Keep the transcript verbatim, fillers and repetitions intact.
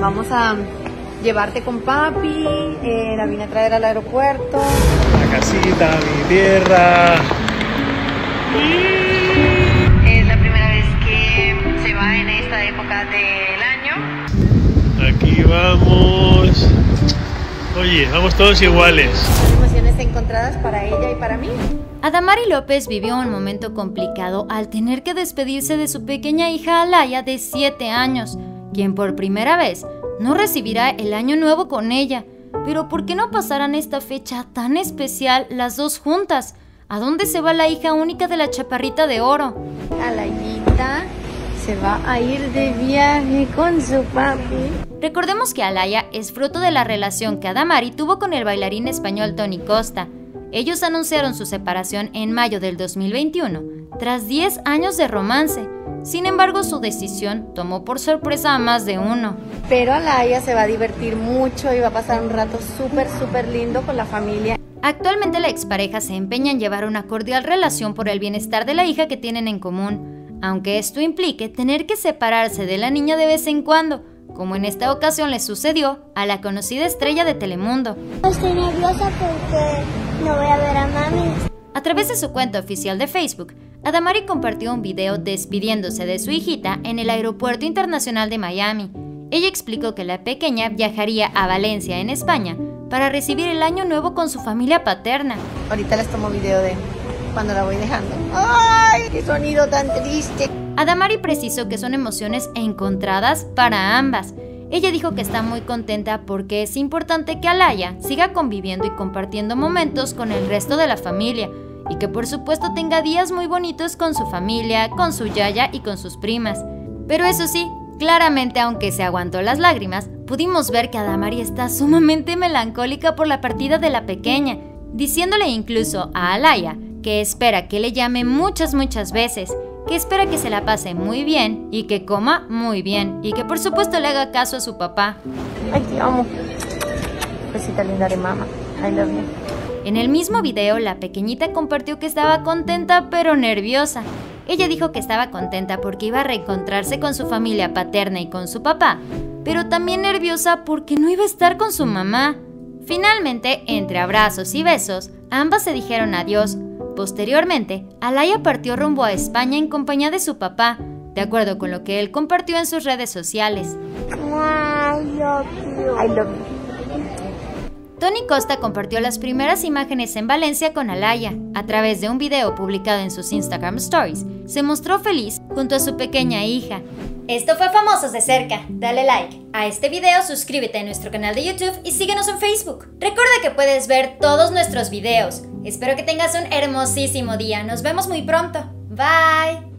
vamos a llevarte con papi, eh, la vine a traer al aeropuerto. La casita, mi tierra. Es la primera vez que se va en esta época del año. Aquí vamos. Oye, vamos todos iguales. Emociones encontradas para ella y para mí. Adamari López vivió un momento complicado al tener que despedirse de su pequeña hija Alaya de siete años, quien por primera vez no recibirá el año nuevo con ella. Pero ¿por qué no pasarán esta fecha tan especial las dos juntas? ¿A dónde se va la hija única de la chaparrita de oro? Alayita se va a ir de viaje con su papi. Recordemos que Alaya es fruto de la relación que Adamari tuvo con el bailarín español Tony Costa. Ellos anunciaron su separación en mayo del dos mil veintiuno, tras diez años de romance. Sin embargo, su decisión tomó por sorpresa a más de uno. Pero Alaya se va a divertir mucho y va a pasar un rato súper, súper lindo con la familia. Actualmente la expareja se empeña en llevar una cordial relación por el bienestar de la hija que tienen en común, aunque esto implique tener que separarse de la niña de vez en cuando, como en esta ocasión le sucedió a la conocida estrella de Telemundo. Estoy nerviosa porque no voy a ver a mami. A través de su cuenta oficial de Facebook, Adamari compartió un video despidiéndose de su hijita en el Aeropuerto Internacional de Miami. Ella explicó que la pequeña viajaría a Valencia, en España, para recibir el año nuevo con su familia paterna. Ahorita les tomo video de cuando la voy dejando. ¡Ay, qué sonido tan triste! Adamari precisó que son emociones encontradas para ambas. Ella dijo que está muy contenta porque es importante que Alaya siga conviviendo y compartiendo momentos con el resto de la familia, y que por supuesto tenga días muy bonitos con su familia, con su yaya y con sus primas. Pero eso sí, claramente, aunque se aguantó las lágrimas, pudimos ver que Adamari está sumamente melancólica por la partida de la pequeña, diciéndole incluso a Alaya que espera que le llame muchas muchas veces, que espera que se la pase muy bien y que coma muy bien, y que por supuesto le haga caso a su papá. Ay, te amo. Besita linda de mamá. I love you. En el mismo video, la pequeñita compartió que estaba contenta pero nerviosa. Ella dijo que estaba contenta porque iba a reencontrarse con su familia paterna y con su papá, pero también nerviosa porque no iba a estar con su mamá. Finalmente, entre abrazos y besos, ambas se dijeron adiós. Posteriormente, Alaya partió rumbo a España en compañía de su papá, de acuerdo con lo que él compartió en sus redes sociales. I love you. I love you. Tony Costa compartió las primeras imágenes en Valencia con Alaya. A través de un video publicado en sus Instagram Stories, se mostró feliz junto a su pequeña hija. Esto fue Famosos de Cerca. Dale like a este video, suscríbete a nuestro canal de YouTube y síguenos en Facebook. Recuerda que puedes ver todos nuestros videos. Espero que tengas un hermosísimo día. Nos vemos muy pronto. Bye.